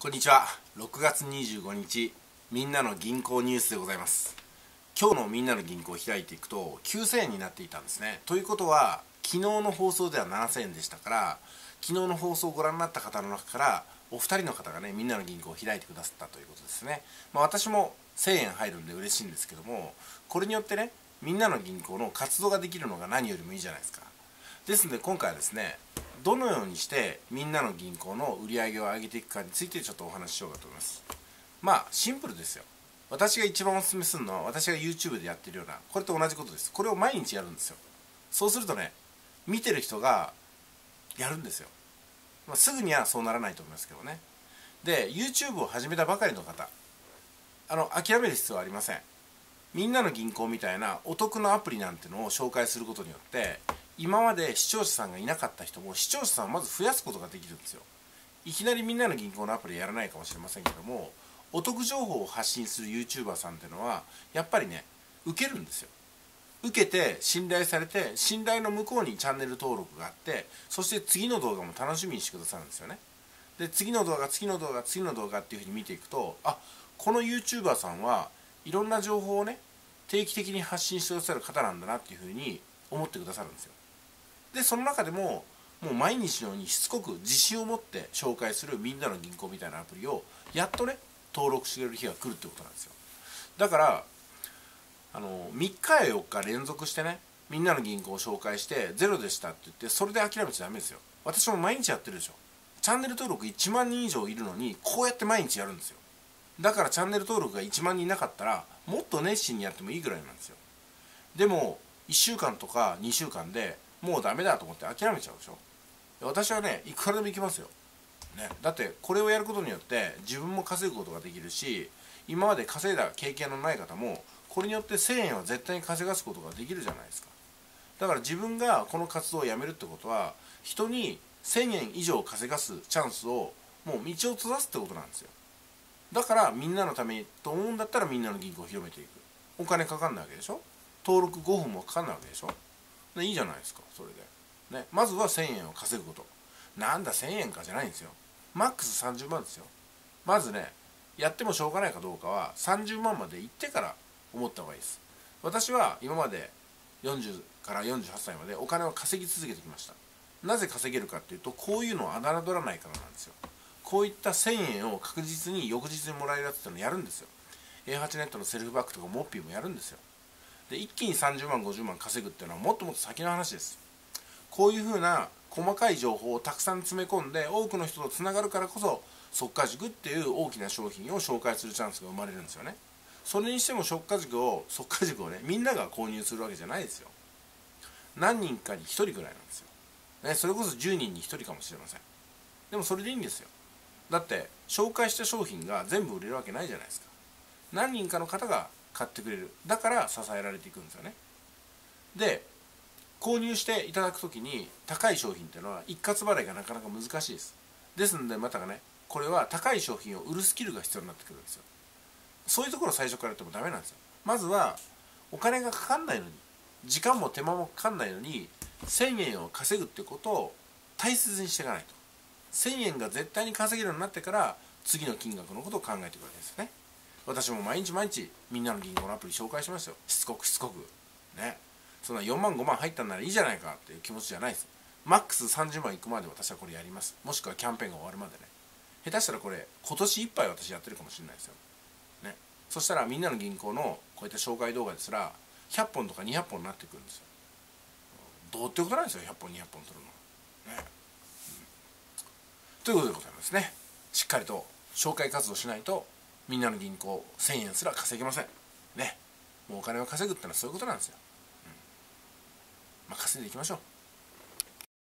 こんにちは。6月25日、みんなの銀行ニュースでございます。今日のみんなの銀行を開いていくと9000円になっていたんですね。ということは、昨日の放送では7000円でしたから、昨日の放送をご覧になった方の中からお二人の方がね、みんなの銀行を開いてくださったということですね。私も1000円入るんで嬉しいんですけども、これによってね、みんなの銀行の活動ができるのが何よりもいいじゃないですか。ですので今回はですね、どのようにしてみんなの銀行の売り上げを上げていくかについてちょっとお話ししようかと思います。シンプルですよ。私が一番おすすめするのは、私が YouTube でやってるようなこれと同じことです。これを毎日やるんですよ。そうするとね、見てる人がやるんですよ。すぐにはそうならないと思いますけどね。で YouTube を始めたばかりの方、諦める必要はありません。みんなの銀行みたいなお得なアプリなんてのを紹介することによって、今まで視聴者さんがいなかった人も視聴者さんをまず増やすことができるんですよ。いきなりみんなの銀行のアプリやらないかもしれませんけども、お得情報を発信する YouTuber さんっていうのはやっぱりね、受けるんですよ。受けて信頼されて、信頼の向こうにチャンネル登録があって、そして次の動画も楽しみにしてくださるんですよね。で次の動画次の動画次の動画っていうふうに見ていくと、この YouTuber さんはいろんな情報をね、定期的に発信してくださる方なんだなっていうふうに思ってくださるんですよ。でその中でももう毎日のようにしつこく自信を持って紹介するみんなの銀行みたいなアプリをやっとね、登録してくれる日が来るってことなんですよ。だから3日や4日連続してね、みんなの銀行を紹介してゼロでしたって言ってそれで諦めちゃダメですよ。私も毎日やってるでしょ。チャンネル登録1万人以上いるのにこうやって毎日やるんですよ。だからチャンネル登録が1万人いなかったらもっと熱心にやってもいいぐらいなんですよ。でも1週間とか2週間でもうダメだと思って諦めちゃうでしょ。私はね、いくらでもいきますよ、ね、だってこれをやることによって自分も稼ぐことができるし、今まで稼いだ経験のない方もこれによって1000円は絶対に稼がすことができるじゃないですか。だから自分がこの活動をやめるってことは、人に1000円以上稼がすチャンスをもう道を閉ざすってことなんですよ。だからみんなのためにと思うんだったらみんなの銀行を広めていく。お金かかんないわけでしょ。登録5分もかかんないわけでしょ。でいいじゃないですか、それで、ね、まずは1000円を稼ぐこと。なんだ1000円かじゃないんですよ。マックス30万ですよ。まずね、やってもしょうがないかどうかは30万まで行ってから思った方がいいです。私は今まで40から48歳までお金を稼ぎ続けてきました。なぜ稼げるかっていうと、こういうのを侮らないからなんですよ。こういった1000円を確実に翌日にもらえるやつってのをやるんですよ。 A8 ネットのセルフバックとかモッピーもやるんですよ。で一気に30万50万稼ぐっていうのはもっともっと先の話です。こういうふうな細かい情報をたくさん詰め込んで多くの人とつながるからこそ、速稼塾っていう大きな商品を紹介するチャンスが生まれるんですよね。それにしても速稼塾をね、みんなが購入するわけじゃないですよ。何人かに1人ぐらいなんですよ、ね、それこそ10人に1人かもしれません。でもそれでいいんですよ。だって紹介した商品が全部売れるわけないじゃないですか。何人かの方が買ってくれる。だから支えられていくんですよね。で購入していただくときに高い商品っていうのは一括払いがなかなか難しいです。ですのでまたね、これは高い商品を売るスキルが必要になってくるんですよ。そういうところを最初からやってもダメなんですよ。まずはお金がかかんないのに、時間も手間もかかんないのに1000円を稼ぐってことを大切にしていかないと。1000円が絶対に稼げるようになってから次の金額のことを考えていくわけですよね。私も毎日毎日みんなの銀行のアプリ紹介しますよ。しつこくね。そんな4万5万入ったんならいいじゃないかっていう気持ちじゃないです。マックス30万いくまで私はこれやります。もしくはキャンペーンが終わるまでね。下手したらこれ今年いっぱい私やってるかもしれないですよ、ね。そしたらみんなの銀行のこういった紹介動画ですら100本とか200本になってくるんですよ。どうってことないですよ、100本200本取るのね、ということでございますね。しっかりと紹介活動しないとみんなの銀行1000円すら稼げませんね。もうお金を稼ぐってのはそういうことなんですよ。稼いでいきましょう。